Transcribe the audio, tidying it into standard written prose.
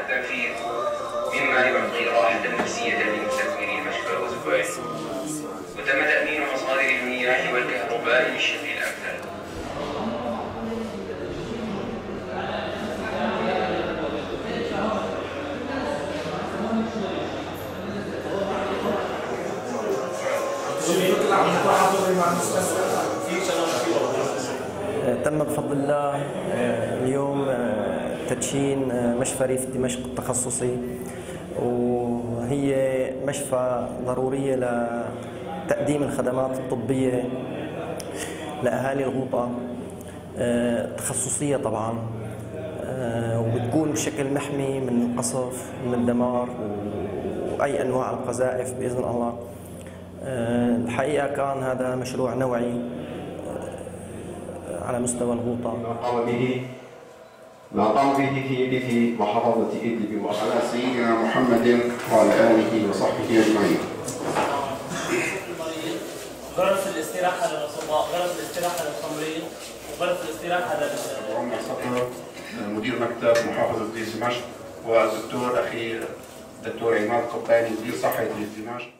التنفيذ مما يعطي راحة نفسية لمسافري المشفى وزواره. وتم تأمين مصادر المياه والكهرباء بالشكل الأمثل. تم بفضل الله اليوم تدشين مشفى ريف دمشق التخصصي، وهي مشفى ضرورية لتقديم الخدمات الطبية لأهالي الغوطة، تخصصية طبعا، وبتكون بشكل محمي من القصف من الدمار وأي أنواع القذائف بإذن الله. الحقيقة كان هذا مشروع نوعي على مستوى الغوطة. ما قام به في محافظة إدلب وعلى سيدنا محمد وعلى آله وصحبه أجمعين. غرف الاستراحة للأصباء، غرف الاستراحة للتمريض، وغرف الاستراحة عمر صقر مدير مكتب محافظة دمشق، والدكتور أخي الدكتور عماد قباني مدير صحة دمشق.